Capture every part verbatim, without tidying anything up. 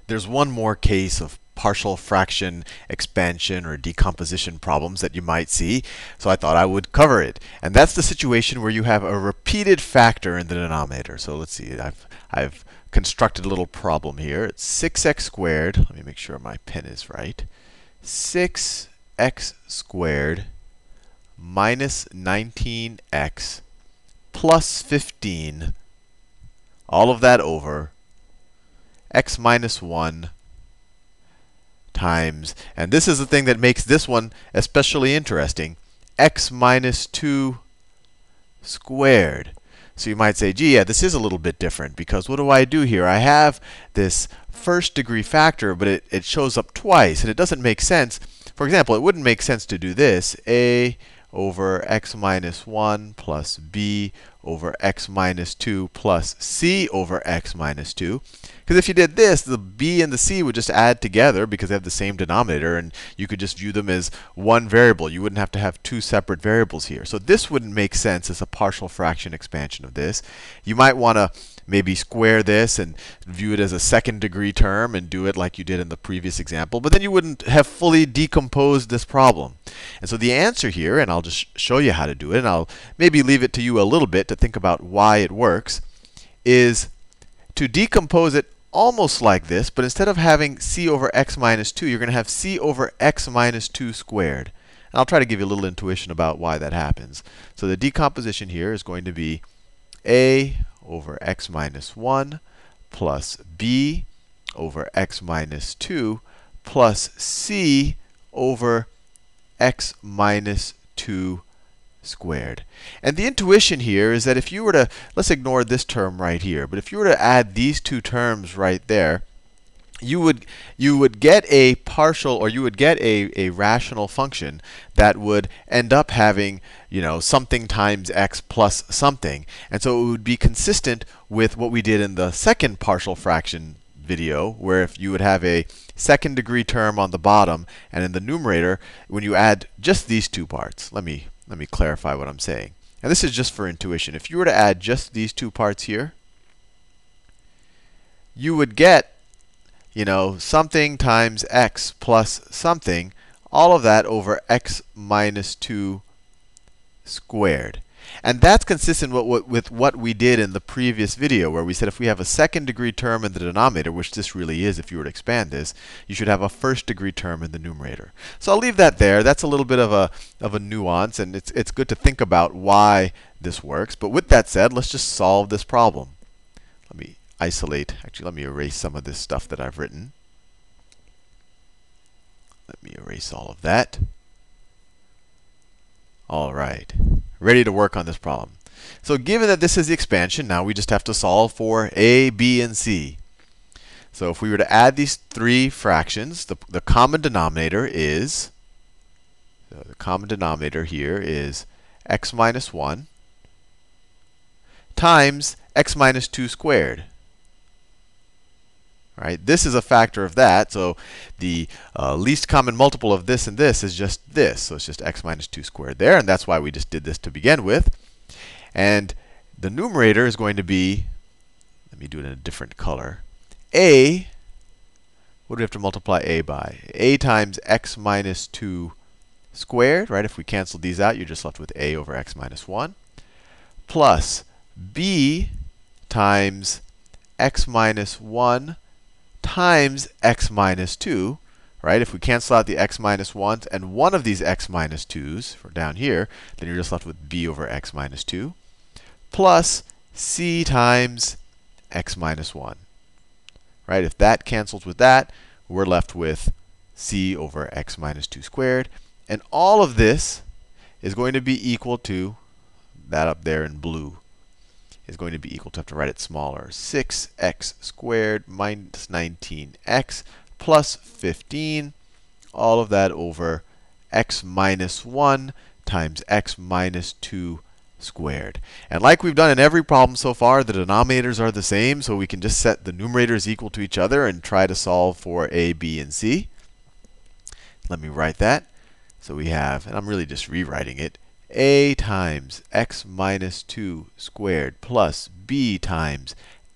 There's one more case of partial fraction expansion or decomposition problems that you might see, so I thought I would cover it. And that's the situation where you have a repeated factor in the denominator. So let's see, I've, I've constructed a little problem here. It's six x squared. Let me make sure my pen is right. six x squared minus nineteen x plus fifteen, all of that over x minus one times, and this is the thing that makes this one especially interesting, x minus two squared. So you might say, gee, yeah, this is a little bit different, because what do I do here? I have this first degree factor, but it, it shows up twice, and it doesn't make sense. For example, it wouldn't make sense to do this, a over x minus one plus b over x minus two plus c over x minus two. Because if you did this, the b and the c would just add together because they have the same denominator, and you could just view them as one variable. You wouldn't have to have two separate variables here. So this wouldn't make sense as a partial fraction expansion of this. You might want to maybe square this and view it as a second degree term and do it like you did in the previous example, but then you wouldn't have fully decomposed this problem. And so the answer here, and I'll just show you how to do it, and I'll maybe leave it to you a little bit to think about why it works, is to decompose it almost like this, but instead of having c over x minus two, you're going to have c over x minus two squared. And I'll try to give you a little intuition about why that happens. So the decomposition here is going to be a over x minus one plus b over x minus two plus c over x minus two squared. And the intuition here is that if you were to, let's ignore this term right here, but if you were to add these two terms right there, you would you would get a partial, or you would get a, a rational function that would end up having, you know, something times x plus something. And so it would be consistent with what we did in the second partial fraction video, where if you would have a second degree term on the bottom, and in the numerator, when you add just these two parts, let me let me clarify what I'm saying. And this is just for intuition. If you were to add just these two parts here, you would get, you know, something times x plus something, all of that over x minus two squared. And that's consistent with what, with what we did in the previous video, where we said if we have a second degree term in the denominator, which this really is if you were to expand this, you should have a first degree term in the numerator. So I'll leave that there. That's a little bit of a, of a nuance, and it's, it's good to think about why this works. But with that said, let's just solve this problem. Let me isolate. Actually, let me erase some of this stuff that I've written. Let me erase all of that. All right. Ready to work on this problem. So given that this is the expansion, now we just have to solve for a, b, and c. So if we were to add these three fractions, the, the common denominator is, so the common denominator here is x minus one times x minus two squared. Right? This is a factor of that, so the uh, least common multiple of this and this is just this. So it's just x minus two squared there, and that's why we just did this to begin with. And the numerator is going to be, let me do it in a different color, a, what do we have to multiply a by? A times x minus two squared, right? If we cancel these out, you're just left with a over x minus one, plus b times x minus one times x minus two, right? If we cancel out the x minus ones and one of these x minus twos for down here, then you're just left with b over x minus two, plus c times x minus one. Right? If that cancels with that, we're left with c over x minus two squared. And all of this is going to be equal to, that up there in blue, is going to be equal to, I have to write it smaller, six x squared minus nineteen x plus fifteen, all of that over x minus one times x minus two squared. And like we've done in every problem so far, the denominators are the same, so we can just set the numerators equal to each other and try to solve for a, b, and c. Let me write that. So we have, and I'm really just rewriting it, a times x minus two squared plus b times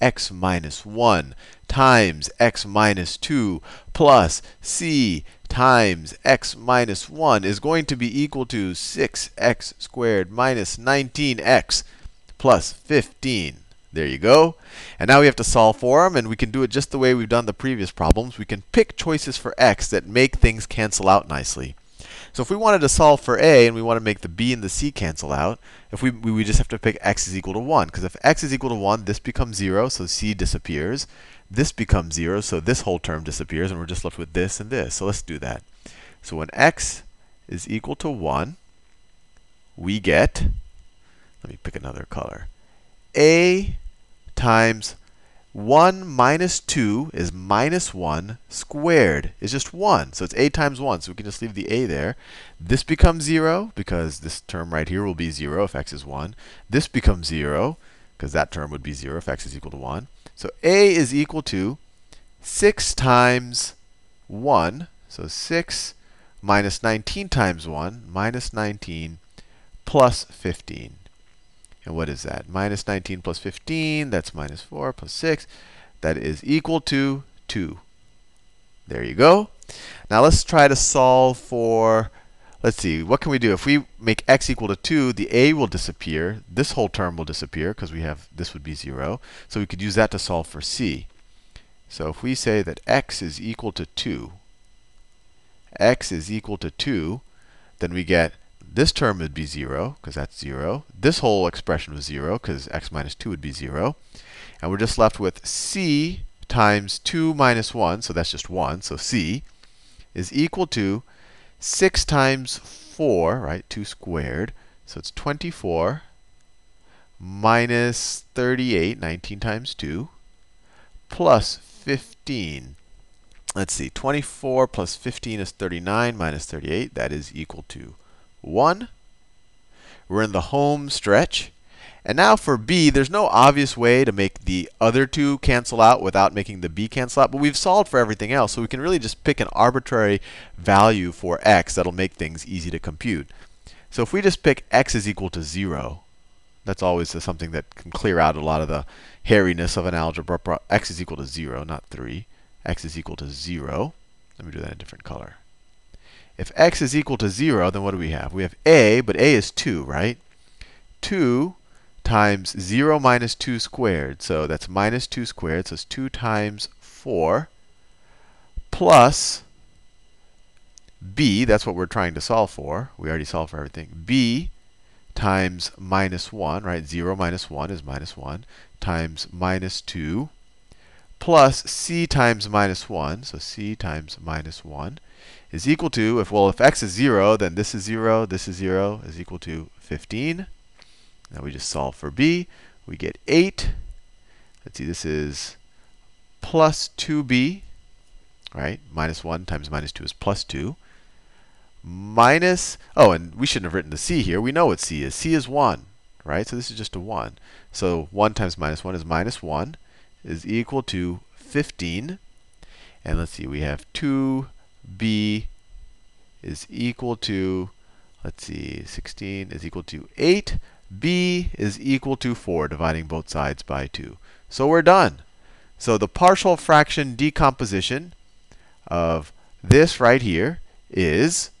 x minus one times x minus two plus c times x minus one is going to be equal to six x squared minus nineteen x plus fifteen. There you go. And now we have to solve for them, and we can do it just the way we've done the previous problems. We can pick choices for x that make things cancel out nicely. So if we wanted to solve for a and we want to make the b and the c cancel out, if we, we, we just have to pick x is equal to one. Because if x is equal to one, this becomes zero, so c disappears. This becomes zero, so this whole term disappears, and we're just left with this and this. So let's do that. So when x is equal to one, we get, let me pick another color, a times one minus two is minus one squared is just one. So it's a times one. So we can just leave the a there. This becomes zero because this term right here will be zero if x is one. This becomes zero because that term would be zero if x is equal to one. So a is equal to six times one. So six minus nineteen times one, minus nineteen plus fifteen. And what is that? Minus nineteen plus fifteen, that's minus four plus six. That is equal to two. There you go. Now let's try to solve for, let's see, what can we do? If we make x equal to two, the a will disappear. This whole term will disappear because we have, this would be zero. So we could use that to solve for c. So if we say that x is equal to two, x is equal to two, then we get this term would be zero, because that's zero. This whole expression was zero, because x minus two would be zero. And we're just left with c times two minus one, so that's just one. So c is equal to six times four, right? two squared. So it's twenty-four minus thirty-eight, nineteen times two, plus fifteen. Let's see, twenty-four plus fifteen is thirty-nine minus thirty-eight. That is equal to one. We're in the home stretch. And now for b, there's no obvious way to make the other two cancel out without making the b cancel out. But we've solved for everything else, so we can really just pick an arbitrary value for x that'll make things easy to compute. So if we just pick x is equal to zero, that's always something that can clear out a lot of the hairiness of an algebra. X is equal to zero, not three. X is equal to zero. Let me do that in a different color. If x is equal to zero, then what do we have? We have a, but a is two, right? two times zero minus two squared. So that's minus two squared. So it's two times four plus b. That's what we're trying to solve for. We already solved for everything. b times minus one, right? zero minus one is minus one, times minus two plus c times minus one. So c times minus one is equal to, if well, if x is zero, then this is zero, this is zero, is equal to fifteen. Now we just solve for b. We get eight. Let's see, this is plus two b, right? Minus one times minus two is plus two. Minus, oh, and we shouldn't have written the c here. We know what c is. c is one, right? So this is just a one. So one times minus one is minus one, is equal to fifteen. And let's see, we have two b is equal to, let's see, sixteen is equal to eight. B is equal to four, dividing both sides by two. So we're done. So the partial fraction decomposition of this right here is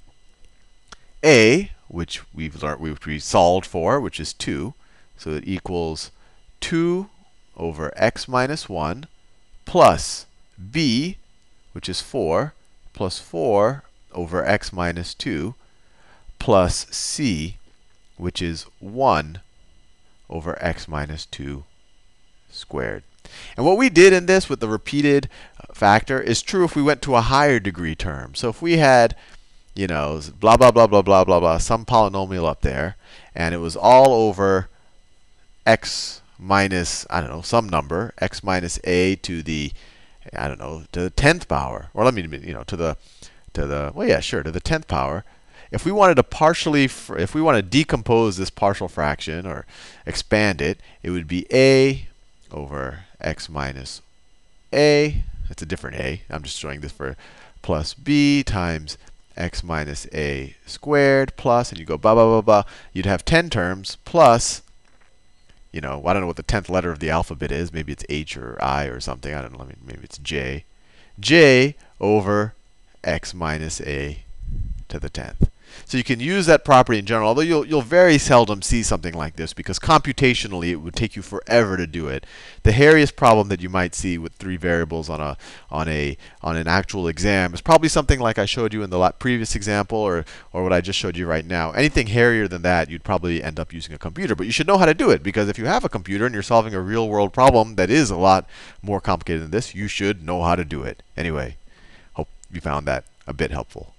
a, which we've learned, which we solved for, which is two. So it equals two over x minus one plus b, which is four, plus four over x minus two plus c, which is one over x minus two squared. And what we did in this with the repeated factor is true if we went to a higher degree term. So if we had, you know, blah, blah, blah, blah, blah, blah, blah, some polynomial up there, and it was all over x minus, I don't know, some number, x minus a to the, I don't know, to the tenth power, or let me, you know, to the, to the, well, yeah, sure, to the tenth power. If we wanted to partially, if we want to decompose this partial fraction or expand it, it would be a over x minus a. That's a different a. I'm just showing this for plus b times x minus a squared plus, and you go blah, blah, blah, blah. You'd have ten terms plus you know, I don't know what the tenth letter of the alphabet is. Maybe it's H or I or something. I don't know. Maybe it's J. J over x minus a to the tenth. So you can use that property in general, although you'll, you'll very seldom see something like this because computationally it would take you forever to do it. The hairiest problem that you might see with three variables on a on a on an actual exam is probably something like I showed you in the previous example, or or what I just showed you right now. Anything hairier than that, you'd probably end up using a computer. But you should know how to do it, because if you have a computer and you're solving a real world problem that is a lot more complicated than this, you should know how to do it. Anyway, hope you found that a bit helpful.